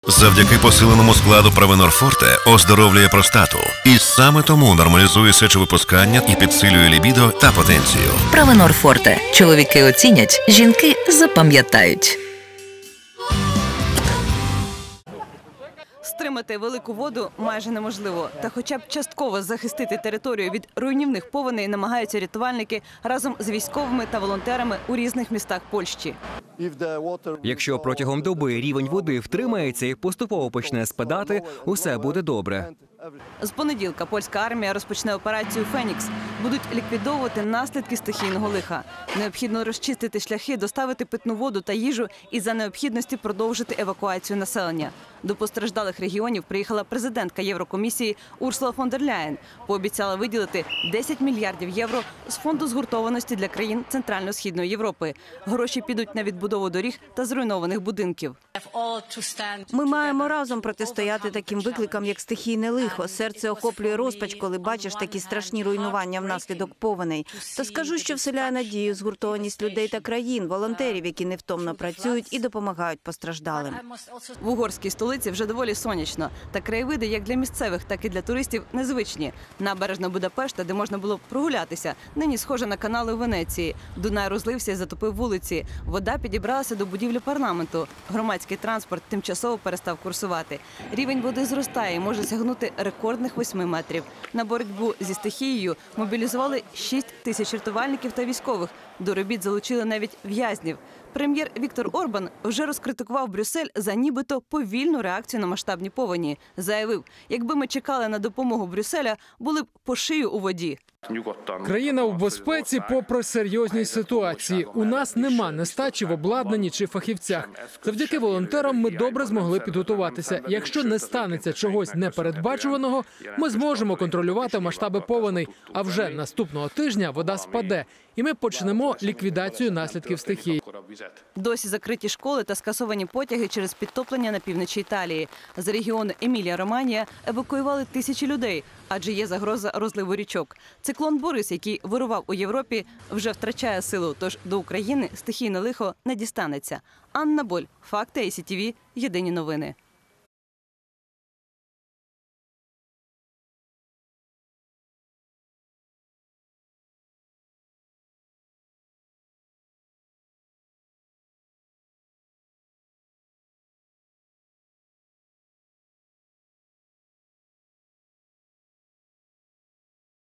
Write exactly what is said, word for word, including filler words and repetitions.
Завдяки посиленому складу Провенор Форте оздоровлює простату. І саме тому нормалізує сечовипускання і підсилює лібідо та потенцію. Провенор Форте. Чоловіки оцінять, жінки запам'ятають. Стримати велику воду майже неможливо. Та хоча б частково захистити територію від руйнівних повеней намагаються рятувальники разом з військовими та волонтерами у різних містах Польщі. Якщо протягом доби рівень води втримається і поступово почне спадати, усе буде добре. З понеділка польська армія розпочне операцію «Фенікс». Будуть ліквідовувати наслідки стихійного лиха. Необхідно розчистити шляхи, доставити питну воду та їжу і за необхідності продовжити евакуацію населення. До постраждалих регіонів приїхала президентка Єврокомісії Урсула фон дер Ляєн. Пообіцяла виділити десять мільярдів євро з фонду згуртованості для країн Центрально-Східної Європи. Гроші підуть на відбудову доріг та зруйнованих будинків. Ми маємо разом протистояти таким викликам, як стихійне лихо. Серце охоплює розпач, коли бачиш такі страшні руйнування внаслідок повеней. Та скажу, що вселяє надію, згуртованість людей та країн, волонтерів, які невтомно працюють і допомагають постраждалим. В угорській столиці вже доволі сонячно. Та краєвиди як для місцевих, так і для туристів незвичні. Набережна Будапешта, де можна було прогулятися, нині схожа на канали у Венеції. Дунай розлився і затопив вулиці. Вода підібралася до будівлі парламенту. Громадський транспорт тимчасово перестав курсувати. Рівень води зростає і може сягнути рекордних восьми метрів. На боротьбу зі стихією мобілізували шість тисяч рятувальників та військових. До робіт залучили навіть в'язнів. Прем'єр Віктор Орбан вже розкритикував Брюссель за нібито повільну реакцію на масштабні повені. Заявив, якби ми чекали на допомогу Брюсселя, були б по шию у воді. Країна у безпеці попри серйозні ситуації. У нас нема нестачі в обладнанні чи фахівцях. Завдяки волонтерам ми добре змогли підготуватися. Якщо не станеться чогось непередбачуваного, ми зможемо контролювати масштаби повеней. А вже наступного тижня вода спаде, і ми почнемо ліквідацію наслідків стихії. Досі закриті школи та скасовані потяги через підтоплення на півночі Італії. З регіону Емілія-Романія евакуювали тисячі людей, адже є загроза розливу річок. Циклон Борис, який вирував у Європі, вже втрачає силу, тож до України стихійне лихо не дістанеться. Анна Боль, факти ай сі ті ві, єдині новини.